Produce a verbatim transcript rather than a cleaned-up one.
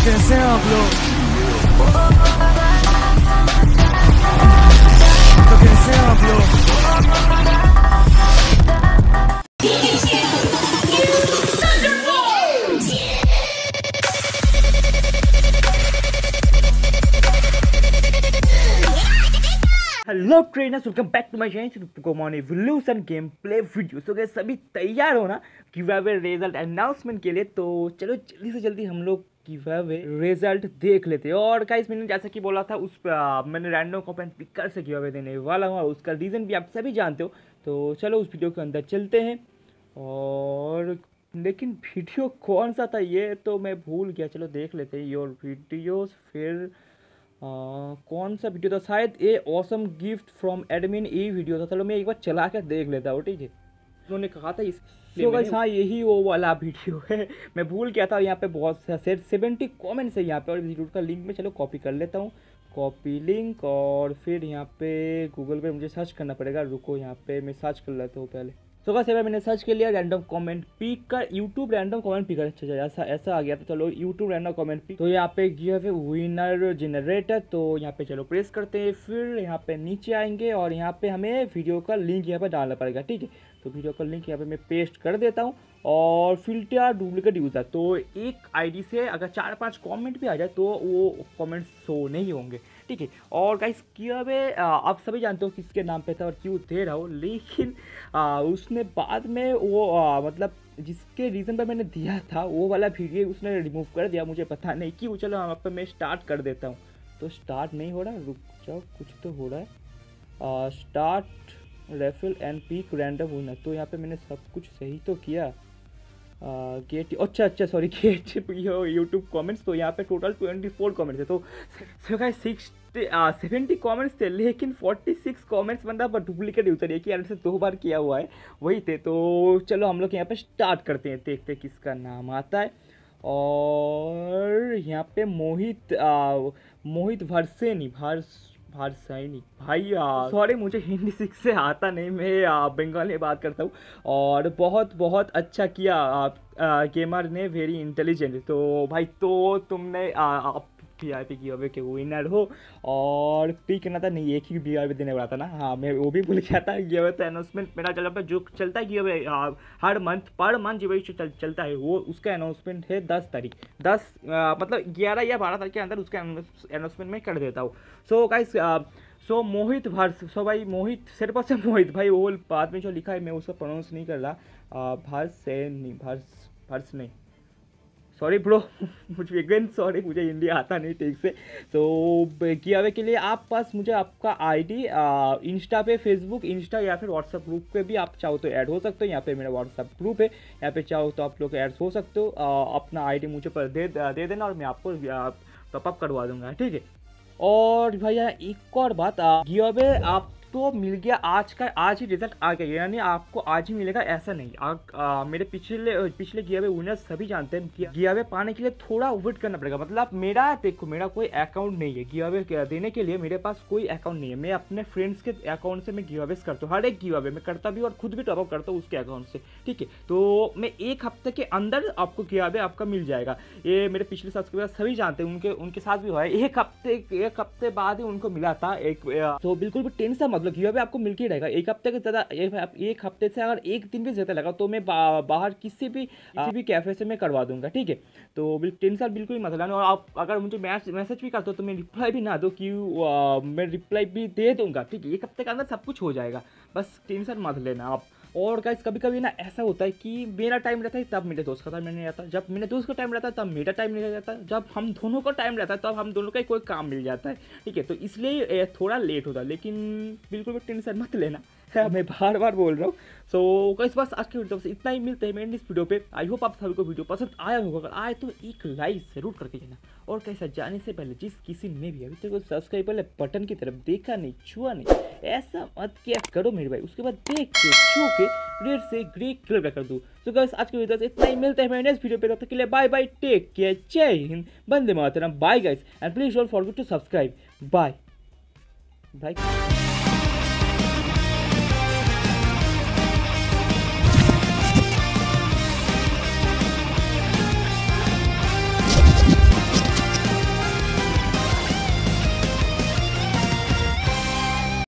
कैसे हैं आप लोग? तो कैसे हैं आप लोग? Hello trainers, welcome back to my channel Pokemon evolution game play video. So guys, सभी तैयार हो ना गिवअवे रिजल्ट अनाउंसमेंट के लिए? तो चलो जल्दी से जल्दी हम लोग गिवअवे रिजल्ट देख लेते हैं। और गाइस, मैंने जैसा कि बोला था उस पर मैंने रैंडम कमेंट पिकर से गिवअवे देने वाला हूँ, और उसका रीज़न भी आप सभी जानते हो। तो चलो उस वीडियो के अंदर चलते हैं। और लेकिन वीडियो कौन सा था ये तो मैं भूल गया। चलो देख लेते हैं योर वीडियोस। फिर Uh, कौन सा वीडियो था? शायद a awesome gift from admin ई वीडियो था। चलो मैं एक बार चला कर देख लेता हूँ, ठीक है। उन्होंने कहा था इस तो गाइस, हाँ यही वो वाला वीडियो है। मैं भूल गया था। यहाँ पे बहुत सेवेंटी कमेंट्स है यहाँ पे, और वीडियो का लिंक में चलो कॉपी कर लेता हूँ। कॉपी लिंक, और फिर यहाँ पे गूगल पे मुझे सर्च करना पड़ेगा। रुको, यहाँ पे मैं सर्च कर लेता हूँ पहले। तो गाइस, मैंने सर्च कर लिया रैंडम कमेंट पिक कर, यूट्यूब रैंडम कमेंट पिकर। अच्छा ऐसा ऐसा आ गया था। चलो यूट्यूब रैंडम कमेंट पिक। तो यहाँ पे गिव है विनर जनरेटर। तो यहाँ पे चलो प्रेस करते हैं। फिर यहाँ पे नीचे आएंगे, और यहाँ पे हमें वीडियो का लिंक यहाँ पे डालना पड़ेगा, ठीक है। तो वीडियो का लिंक यहाँ पे मैं पेस्ट कर देता हूँ। और फिल्टर डुप्लीकेट यूज़र, तो एक आईडी से अगर चार पांच कमेंट भी आ जाए तो वो कमेंट शो नहीं होंगे, ठीक है। और गाइस, गिवअवे आप सभी जानते हो किसके नाम पे था और क्यों दे रहा हो, लेकिन आ, उसने बाद में वो आ, मतलब जिसके रीज़न पर मैंने दिया था वो वाला वीडियो उसने रिमूव कर दिया। मुझे पता नहीं क्यों। चलो यहाँ पर मैं स्टार्ट कर देता हूँ। तो स्टार्ट नहीं हो रहा, रुक जाओ, कुछ तो हो रहा है। Start refill and pick random winner. तो यहाँ पे मैंने सब कुछ सही तो किया। गेट अच्छा अच्छा सॉरी गेट यूट्यूब कमेंट्स। तो यहाँ पे टोटल ट्वेंटी फोर कमेंट्स है। तो सिक्स सेवेंटी कमेंट्स थे, लेकिन फोर्टी सिक्स कमेंट्स बंदा पर डुप्लीकेट यूजर एक ही आईडी से दो बार किया हुआ है, वही थे। तो चलो हम लोग यहाँ पे स्टार्ट करते हैं, देखते हैं किसका नाम आता है। और यहाँ पे मोहित आ, मोहित भरसेनी भरस भारसाइनी भाई, सॉरी मुझे हिंदी सीख से आता नहीं, मैं बंगाली में बात करता हूँ। और बहुत बहुत अच्छा किया आप, गेमर ने वेरी इंटेलिजेंट। तो भाई तो तुमने आ, आप पी आर पी गिवअवे के विनर हो। और पी करना था नहीं, एक ही गिवअवे देने वाला था ना। हाँ मैं वो भी भूल गया था। गिवअवे तो अनाउंसमेंट मेरा चल पे जो चलता है गिवअवे हर मंथ पर मंथ जो चल, चलता है वो, उसका अनाउंसमेंट है दस तारीख दस आ, मतलब ग्यारह या बारह तारीख के अंदर उसका अनाउंसमेंट मैं कर देता हूँ। सो गाइस, सो मोहित भर्स सो भाई मोहित सिर्फ से मोहित भाई, वो बाद में जो लिखा है मैं उसको प्रोनाउंस नहीं कर रहा। भर्स से नहीं भर्स भर्स नहीं सॉरी ब्रो मुझे अगेन सॉरी, मुझे हिंदी आता नहीं ठीक से। सो गिवअवे के लिए आप पास मुझे आपका आईडी इंस्टा पे, फेसबुक, इंस्टा या फिर व्हाट्सअप ग्रुप पे भी आप चाहो तो ऐड हो सकते हो। यहाँ पे मेरा व्हाट्सअप ग्रुप है, यहाँ पे चाहो तो आप लोग ऐड हो सकते हो। अपना आईडी मुझे पर दे दे देना, और मैं आपको टॉपअप करवा दूंगा, ठीक है। और भैया एक और बात, गिवअवे आप तो मिल गया आज का, आज ही रिजल्ट आ गया, यानी आपको आज ही मिलेगा ऐसा नहीं। आ, आ, मेरे पिछले पिछले गिवअवे विनर सभी जानते हैं गिवअवे पाने के लिए थोड़ा वेट करना पड़ेगा। मतलब मेरा देखो, मेरा कोई अकाउंट नहीं है गिवअवे देने के लिए, मेरे पास कोई अकाउंट नहीं है। मैं अपने फ्रेंड्स के अकाउंट से मैं गिवअवेस करता हूँ, हर एक गिवअवे मैं करता भी और खुद भी टॉपअप करता हूँ उसके अकाउंट से, ठीक है। तो मैं एक हफ्ते के अंदर आपको गिवअवे आपका मिल जाएगा। ये मेरे पिछले सब्सक्राइबर सभी जानते हैं, उनके उनके साथ भी हुआ है। एक हफ्ते एक हफ्ते बाद ही उनको मिला था एक। तो बिल्कुल भी टेंशन मतलब गिवअवे आपको मिल के रहेगा। एक हफ्ते के ज़्यादा एक हफ्ते से अगर एक दिन भी ज़्यादा लगा तो मैं बा, बाहर किसी भी किसी भी कैफे से मैं करवा दूंगा, ठीक है। तो टेंशन बिल्कुल ही मत लेना। और आप अगर मुझे मैसेज भी करते हो तो मैं रिप्लाई भी ना दो कि मैं रिप्लाई भी दे दूंगा, ठीक है। एक हफ्ते के अंदर सब कुछ हो जाएगा, बस टेंशन मत लेना आप। और गाइस, कभी कभी ना ऐसा होता है कि मेरा टाइम रहता है तब मेरे दोस्त का टाइम नहीं रहता, जब मेरे दोस्त का टाइम रहता है तब मेरा टाइम नहीं रहता, जब हम दोनों का टाइम रहता है तब हम दोनों का ही कोई काम मिल जाता है, ठीक है। तो इसलिए थोड़ा लेट होता है, लेकिन बिल्कुल भी टेंशन मत लेना, मैं बार बार बोल रहा हूँ। सो गाइस, बस आज की वीडियो से इतना ही, मिलते हैं मेरे इस वीडियो पे। आई होप आप सभी को वीडियो पसंद आया होगा। अगर आए तो एक लाइक जरूर करके जाना। और कैसा जाने से पहले जिस किसी ने भी अभी तक सब्सक्राइब वाले बटन की तरफ देखा नहीं, छुआ नहीं, ऐसा मत क्या करो मेरे भाई। उसके बाद देख के छू के रेड से ग्रे कलर कर दूँ। सो गाइस, आज की वीडियो से इतना ही, मिलते हैं मेरे नेक्स्ट वीडियो पे। तब तक के लिए बाय बाय, टेक केयर, जय हिंद, वंदे मातरम, bye guys, and please don't forget to subscribe. Bye bye.